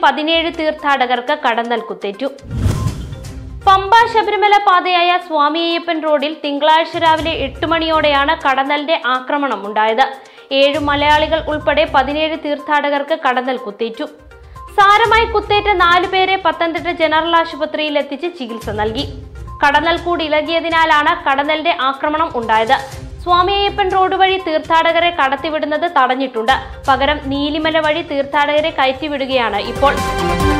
17 തീർത്ഥാടകർക്ക് കടന്നൽ കുത്തേറ്റു. പമ്പ ശബരിമല പാതയായ സ്വാമി അയ്യപ്പൻ റോഡിൽ തിങ്കളാഴ്ച രാവിലെ 8 മണിയോടെയാണ് കടന്നലിന്റെ ആക്രമണം ഉണ്ടായത്. 7 മലയാളികൾ ഉൾപ്പെടെ 17 തീർത്ഥാടകർക്ക് കടന്നൽ കുത്തേറ്റു. സാരമായി കുത്തേറ്റ 4 പേരെ പത്തനംതിട്ട ജനറൽ ആശുപത്രിയിൽ എത്തിച്ച് ചികിത്സ നൽകി. കടന്നൽ കൂടി ഇളകിയതിനാലാണ് കടന്നലിന്റെ ആക്രമണം ഉണ്ടായത്. സ്വാമി അയ്യപ്പൻ റോഡ് വഴി തീർത്ഥാടകരെ കടത്തിവിടുന്നത് തടഞ്ഞിട്ടുണ്ട്. പകരം നീലിമല വഴി തീർത്ഥാടകരെ കയറ്റിവിടുകയാണ് ഇപ്പോൾ.